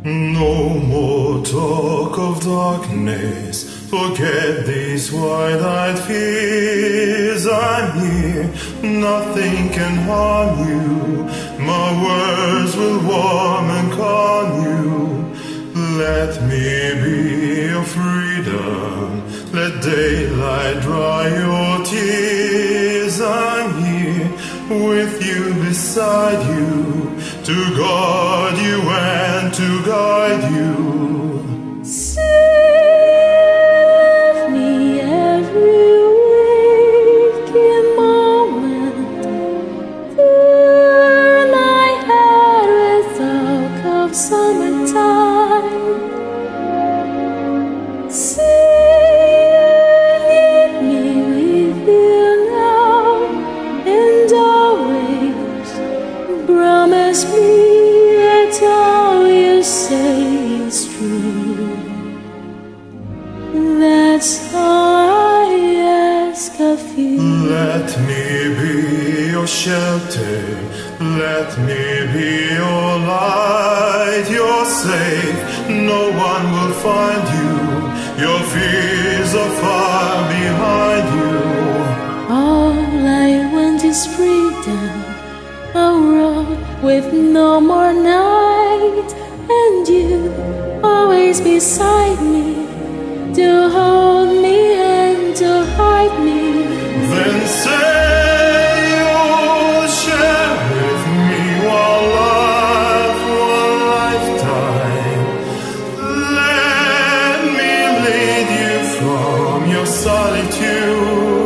No more talk of darkness, forget these wide-eyed fears. I'm here, nothing can harm you, my words will warm and calm you. Let me be your freedom, let daylight dry your tears. I'm here with you, beside you, to guard you and to guide you. Save me every waking moment, turn my head with talk of summertime. Save me with you now and always. Promise me that all you say is true. That's all I ask of you. Let me be your shelter, let me be your light. You're safe, no one will find you, your fears are far behind you. All I want is freedom, a world with no more night, and you always beside me, to hold me and to hide me. Then say you'll share with me one life, one lifetime. Let me lead you from your solitude.